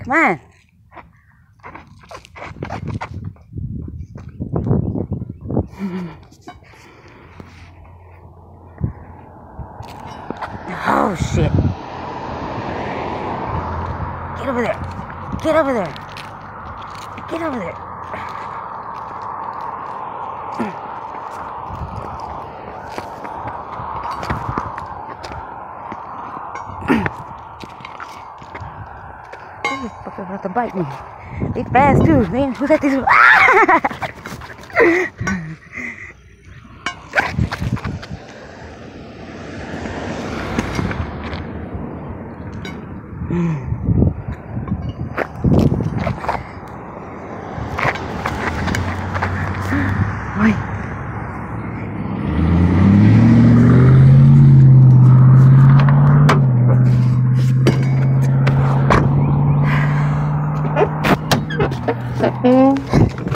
Man. Oh shit. Get over there. Get over there. Get over there. This fucker about to bite me. They fast too. Man, who's at this? Oi.